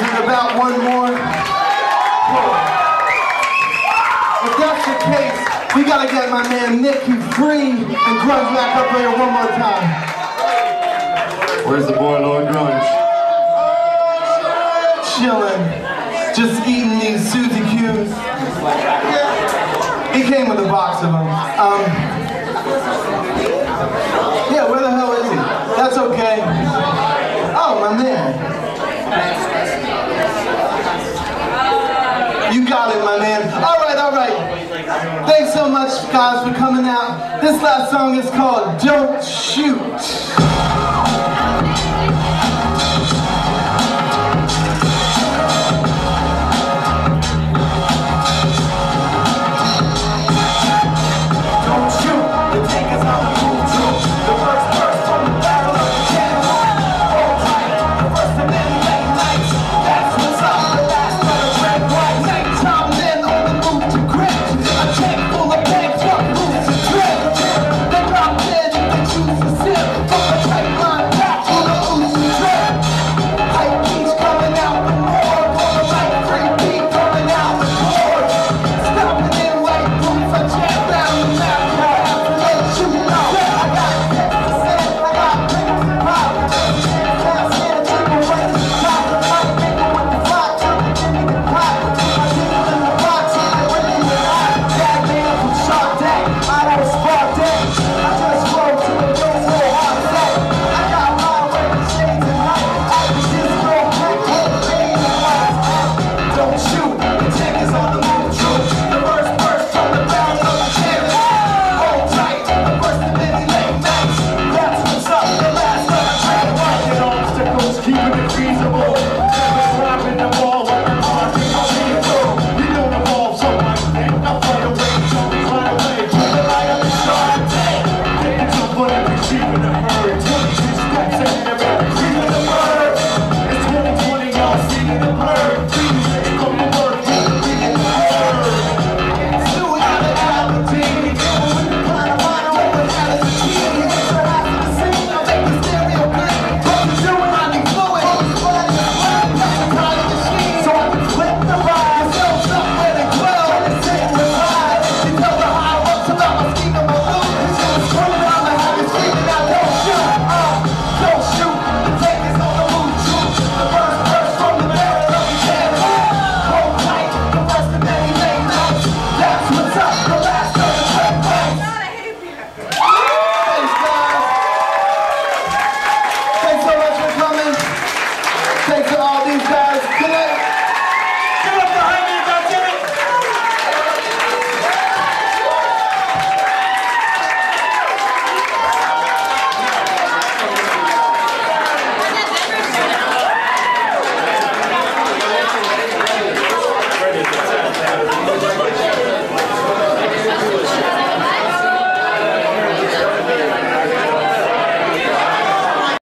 in about one more? If that's the case, we gotta get my man Milky Way and Grunge back up here one more time. Where's the boy, Lord Grunge? Chilling, just eating these Suzy Q's. He came with a box of them. Yeah, where the hell is he? That's okay. Oh, my man. You got it, my man. All right, all right. Thanks so much, guys, for coming out. This last song is called Don't Shoot. Thanks to all these guys.